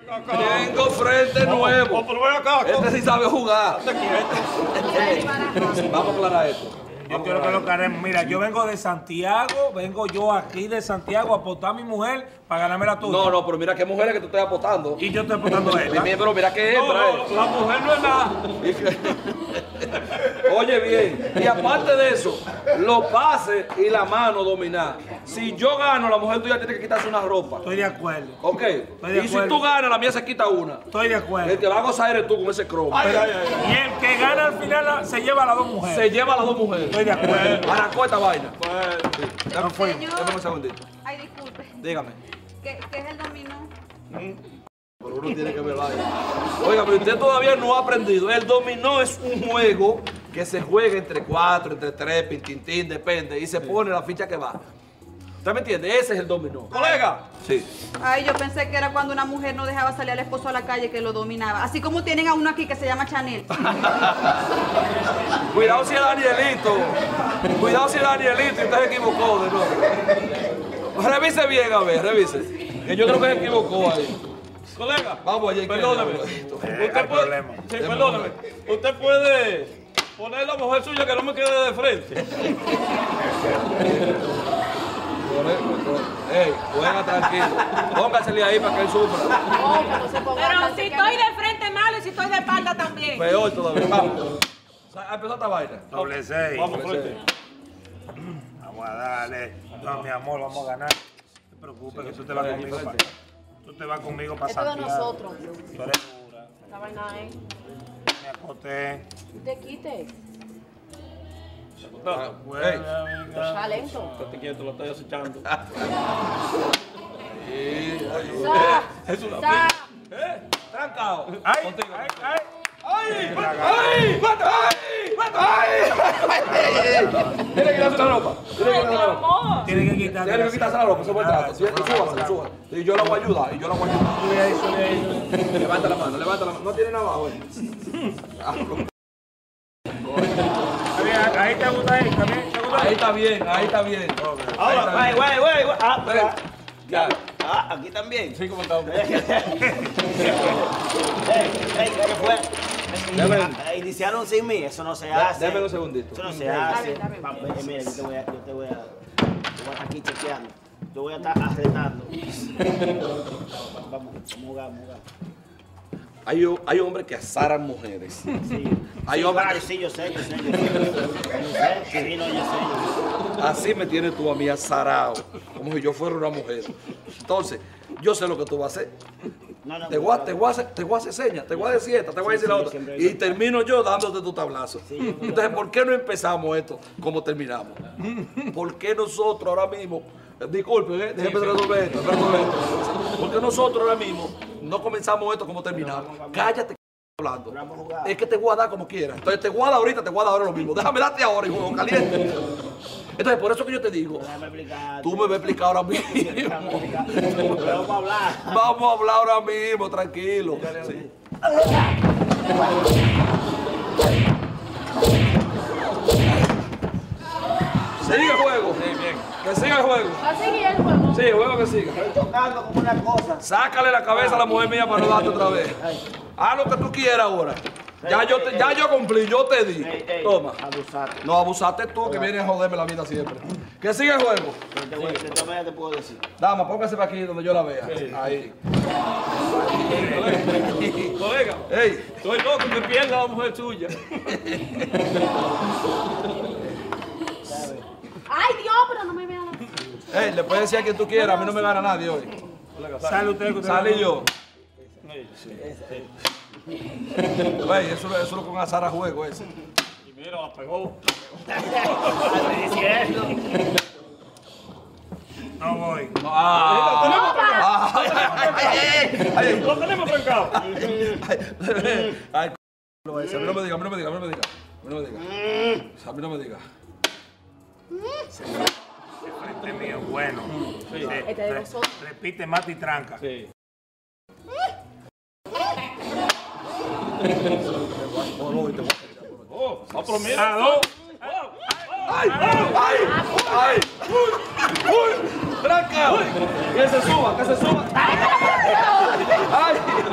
Tengo frente nuevo. Este sí sabe jugar. Vamos a aclarar esto. Yo quiero que lo aclaremos. Mira, yo vengo de Santiago, vengo yo aquí de Santiago a apostar a mi mujer para ganarme la tuya. No, pero mira qué mujeres que tú estás apostando. Y yo estoy apostando a ella. Pero mira qué hembra es. La mujer no es nada. Oye bien, y aparte de eso, los pases y la mano dominar. Si yo gano, la mujer tuya tiene que quitarse una ropa. Estoy de acuerdo. ¿Ok? de Y si acuerdo. tú ganas, la mía se quita una. Estoy de acuerdo. El que va a gozar eres tú con ese cromo. Y el que gana al final se lleva a las dos mujeres. Se lleva a las dos mujeres. Estoy de acuerdo. Arrancó esta vaina. No fue. Dame un segundito. Ay, disculpe. Dígame. ¿Qué es el dominó? Pero uno tiene que ver vaina. Oiga, pero usted todavía no ha aprendido. El dominó es un juego que se juega entre 4, entre 3, pintintín, depende. Y se pone la ficha que va. ¿Usted me entiende? Ese es el dominó. ¿Colega? Sí. Ay, yo pensé que era cuando una mujer no dejaba salir al esposo a la calle que lo dominaba. Así como tienen a uno aquí que se llama Chanel. Cuidado si es Danielito. Cuidado si es Danielito y usted se equivocó de nuevo. Revise bien, a ver, revise. Que yo creo que se equivocó ahí. Colega, Vamos allá. perdóneme. Hay problema. Sí, perdóneme. Usted puede poner la mujer suya que no me quede de frente. Ey, juega tranquilo. Póngasele ahí para que él sufra. Pero si estoy de frente malo y si estoy de espalda también. Peor todavía. Vamos. Empezó esta vaina. Doble 6. Vamos, frente. Vamos a darle. No, mi amor, vamos a ganar. No te preocupes que tú te vas conmigo para. Tú te vas conmigo para Esto de Santiago. nosotros. Tú eres dura. La vaina es. Me acosté. Te quite. Ey. Talento. Estate quieto, lo estoy acechando. Trancado. ¡Ay! Contigo. ¡Ay! ¡Ay! ¡Ay! ¡Ay! ¡Ay! Tiene que quitarse la ropa. Tiene que quitarse la ropa. Tiene que quitarse. Tiene que quitarse la ropa. Eso fue el trato. Súbase. Y yo la voy a ayudar. Sube ahí, sube ahí. Levanta la mano. No tiene nada abajo. Ahí te gusta ahí, también. ¿Te gusta Ahí está bien. Ahora, güey. Ya. Aquí también. Sí, como estamos. ¿Qué fue? Iniciaron sin mí, eso no se hace. Déjame un segundito. Eso no se hace. Dame. Mira, yo te voy a estar aquí chequeando. Yo voy a estar arreglando. Vamos, muga. Hay hombres que azaran mujeres. Sí. Hay Sí, hombres vale, sí, yo sé. Sí, no, yo sé. Así me tienes tú a mí azarado, como si yo fuera una mujer. Entonces, yo sé lo que tú vas a hacer. No, Te voy a hacer señas, te voy a decir esta, te voy a decir la otra. siempre. Y termino yo dándote tu tablazo. Entonces, ¿por qué no empezamos esto como terminamos? ¿Por qué nosotros ahora mismo, disculpen, déjenme resolver esto, ¿por qué nosotros ahora mismo no comenzamos esto como terminamos? Cállate, hablando. Es que te voy a dar como quieras. Entonces, te voy a dar ahorita, te voy a dar ahora lo mismo. Déjame darte ahora, hijo, caliente. Entonces, por eso que yo te digo, Déjame explicar. tú me vas a explicar ahora mismo. Vamos a hablar. Vamos a hablar ahora mismo, tranquilo. Sí. Sigue el juego. Sí, bien. Que siga el juego. ¿Va a seguir el juego? Sí, el juego que siga. Estoy tocando como una cosa. Sácale la cabeza a la mujer mía para no darte otra vez. Haz lo que tú quieras ahora. Ya yo cumplí, yo te di. Toma. Abusaste. No, abusaste tú que vienes a joderme la vida siempre. Que siga el juego. De esta manera te puedo decir. Dama, póngase para aquí donde yo la vea. Ahí. Colega, Ey. estoy loco que pierda la mujer suya. Ay, Dios, pero no me vean. Ey, le puedes decir a quien tú quieras, a mí no me gana nadie hoy. Sale usted, que usted. Salí yo. Güey, eso es lo con azar a juego ese. Y mira, la pegó. Estoy diciendo. No voy. Lo tenemos trancado. Ay, a mí no me diga, a mí no me diga, a mí no me diga. A mí no me diga. A mí no me diga. El frente mío, bueno. Sí. Este de nosotros. Repite, mata y tranca. Sí. Oh, no, pero mira. A dos. ¡Ay! ¡Ay! ¡Ay! ¡Uy! ¡Tranca! ¡Que se suba! ¡Que se suba! ¡Ay!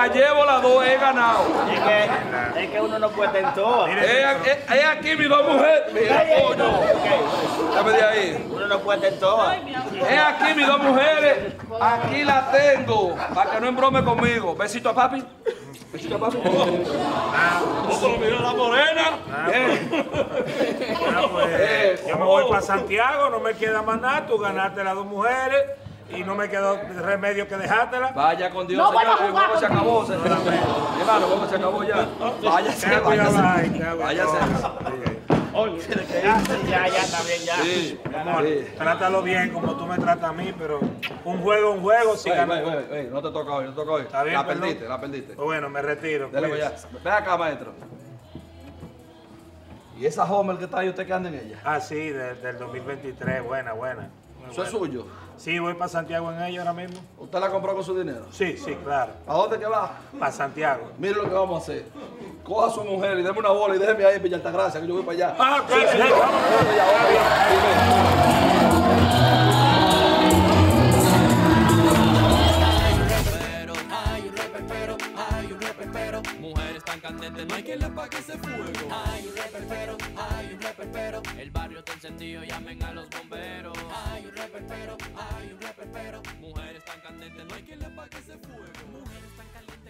la llevo las dos, he ganado. Es que uno no puede estar en todas. Es aquí mis dos mujeres. Mira, coño. Dame de ahí. Uno no puede estar en todas. Es aquí mis dos mujeres. Aquí la tengo. Para que no embrome conmigo. Besito a papi. Besito a papi. No, pero mira la morena. Pues, yo me voy para Santiago, no me queda más nada. Tú ganaste las dos mujeres y no me quedó remedio que dejártelas. Vaya con Dios, No voy a señor. El jugar juego se contigo. acabó, señor. Hermano, el juego se acabó ya. Váyase, Te voy a váyase. bajar, te voy a Váyase. Ya, está bien, ya. Sí. Mi amor, Sí. trátalo bien como tú me tratas a mí, pero un juego, si ganas. No te toca hoy, no te toca hoy. Está bien, La perdón. perdiste, la perdiste. Pues bueno, me retiro. Dale para cuídese. allá. Ven acá, maestro. ¿Y esa Homer que está ahí, usted qué anda en ella? Ah, sí, del 2023, buena. Muy ¿Eso es buena. suyo? Sí, voy para Santiago en ella ahora mismo. ¿Usted la compró con su dinero? Sí, claro. ¿A dónde que va? Para Santiago. Mire lo que vamos a hacer. Coja a su mujer y déme una bola y déjeme ahí en Villa Altagracia, que yo voy para allá. Ah, claro, sí, vamos. Mujeres tan candentes, no hay quien le apague ese fuego. Hay un reperpero, el barrio está encendido, llamen a los bomberos. Hay un reperpero, mujeres tan candentes, no hay quien le apague ese fuego. Mujeres tan calientes.